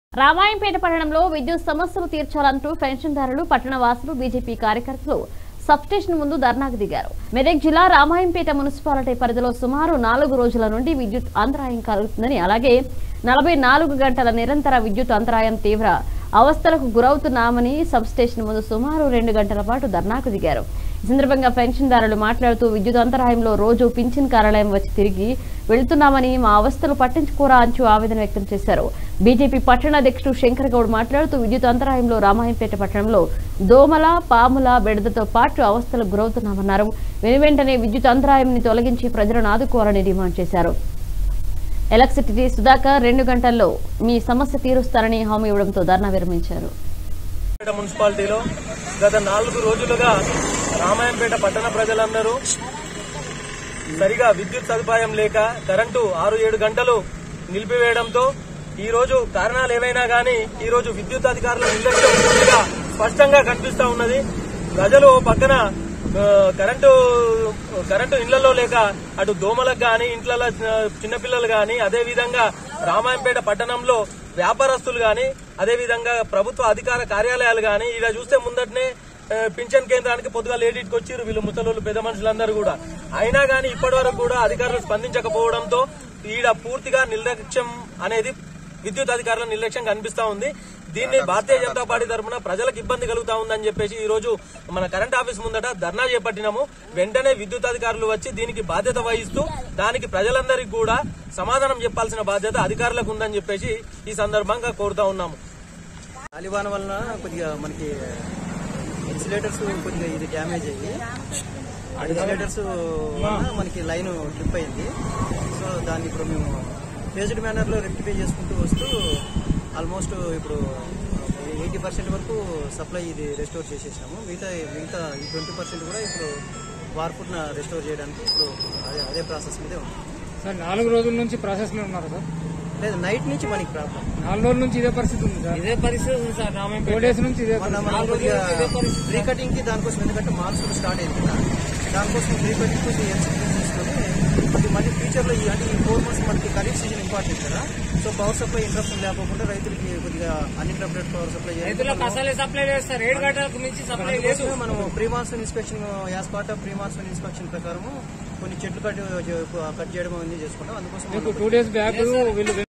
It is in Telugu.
రామాయంపేట పట్టణంలో విద్యుత్ సమస్యలు తీర్చాలంటూ పెన్షన్దారులు పట్టణవాసులు బీజేపీ కార్యకర్తలు సబ్స్టేషన్ ముందు ధర్నాకు దిగారు. మెదక్ జిల్లా రామాయంపేట మున్సిపాలిటీ పరిధిలో సుమారు 4 రోజుల నుండి విద్యుత్ అంతరాయం కలుగుతుందని, అలాగే 44 గంటల నిరంతర విద్యుత్ అంతరాయం తీవ్ర అవస్థలకు గురవుతున్నామని సబ్స్టేషన్ ముందు సుమారు 2 గంటల పాటు ధర్నాకు దిగారు. ఈ సందర్భంగా పెన్షన్దారులు మాట్లాడుతూ విద్యుత్ అంతరాయంలో రోజు పింఛన్ కార్యాలయం వచ్చి తిరిగి వెళ్తున్నామని, మా అవస్థలు పట్టించుకోరా అంటూ ఆవేదన వ్యక్తం చేశారు. బీజేపీ పట్టణ అధ్యక్షుడు శంకర్ గౌడ్ మాట్లాడుతూ విద్యుత్ అంతరాయంలో రామాయంపేట పట్టణంలో దోమల, పాముల బెడదతో పాటు అవస్థలకు గురవుతున్నామన్నారు. వెనువెంటనే విద్యుత్ అంతరాయాన్ని తొలగించి ప్రజలను ఆదుకోవాలని డిమాండ్ చేశారు. ఎలక్ట్రిసిటీ సుధాకర్ 2 గంటల్లో మీ సమస్య తీరుస్తారని హామీ ఇవ్వడంతో ధర్నా విరమించారు. మున్సిపాలిటీలో గత 4 రోజులుగా రామాయంపేట పట్టణ ప్రజలందరూ సరిగా విద్యుత్ సదుపాయం లేక కరెంటు 6-7 గంటలు నిలిపివేయడంతో ఈ రోజు కారణాలు ఏవైనా గానీ ఈ రోజు విద్యుత్ అధికారుల నిర్లక్ష్యం పూర్తిగా స్పష్టంగా కనిపిస్తా ఉన్నది. ప్రజలు పక్కన కరెంటు ఇళ్లలో లేక అటు దోమలకు గాని, ఇంట్లలో చిన్నపిల్లలు గాని, అదే విధంగా రామాయంపేట పట్టణంలో వ్యాపారస్తులు గాని, అదే విధంగా ప్రభుత్వ అధికార కార్యాలయాలు గాని ఇలా చూస్తే ముందటనే పింఛన్ కేంద్రానికి పొద్దుగా లేడీకి వచ్చారు వీళ్ళు ముసలోళ్ళు పెద్ద మనుషులందరూ కూడా. అయినా గానీ ఇప్పటి వరకు కూడా అధికారులు స్పందించకపోవడంతో ఈడ పూర్తిగా నిర్లక్ష్యం అనేది విద్యుత్ అధికారుల నిర్లక్ష్యం కనిపిస్తా ఉంది. దీన్ని భారతీయ జనతా పార్టీ తరఫున ప్రజలకు ఇబ్బంది కలుగుతా ఉందని చెప్పేసి ఈ రోజు మన కరెంట్ ఆఫీస్ ముందట ధర్నా చేపట్టినాము. వెంటనే విద్యుత్ అధికారులు వచ్చి దీనికి బాధ్యత వహిస్తూ దానికి ప్రజలందరికీ కూడా సమాధానం చెప్పాల్సిన బాధ్యత అధికారులకు ఉందని చెప్పేసి ఈ సందర్భంగా కోరుతా ఉన్నాము. గాలివాన వలన కొద్దిగా మనకి ఇన్సులేటర్స్ కొద్దిగా ఇది డ్యామేజ్ అయ్యి ఇన్సులేటర్స్ వలన మనకి లైన్ ట్రిప్ అయింది. సో దాన్ని ఇప్పుడు మేము ఫేజ్డ్ మేనర్ లో రెక్టిఫై చేసుకుంటూ వస్తూ ఆల్మోస్ట్ ఇప్పుడు 80% వరకు సప్లై ఇది రెస్టోర్ చేసేసాము. మిగతా 20% కూడా ఇప్పుడు వార్పున రెస్టోర్ చేయడానికి ఇప్పుడు అదే ప్రాసెస్ మీదే ఉంది సార్. 4 రోజుల నుంచి ప్రాసెస్ లో ఉన్నారు సార్? లేదు, నైట్ నుంచి మనకి ప్రాబ్లం. 4 రోజుల నుంచి ఇదే పరిస్థితి ఉంది సార్. ఇదే పరిస్థితి ఉంది సార్. 4 డేస్ నుంచి ఇదే ప్రీ కటింగ్ కి దానికోసం, ఎందుకంటే మాన్సూన్ స్టార్ట్ అయింది కదా, దానికోసం ప్రీ కటింగ్ తీసుకొని మళ్ళీ ఫ్యూచర్ లో అంటే ఈ 4 months మనకి ఖరీఫ్ సీజన్ ఇంపార్టెంట్ కదా. సో పవర్ సప్లై ఇంటరప్షన్ లేకుండా రైతులకి కొద్దిగా అన్ఇంటరప్టెడ్ పవర్ సప్లై సప్లై చేస్తారు. 7 గంటలకు మించి సప్లై లేదు. మనం pre monsoon inspection as part of pre monsoon inspection ప్రకారం కొన్ని చెట్లు కట్ చేయడం అనేది చేసుకుంటాం. అందుకోసం 2 days బ్యాక్ వీళ్ళు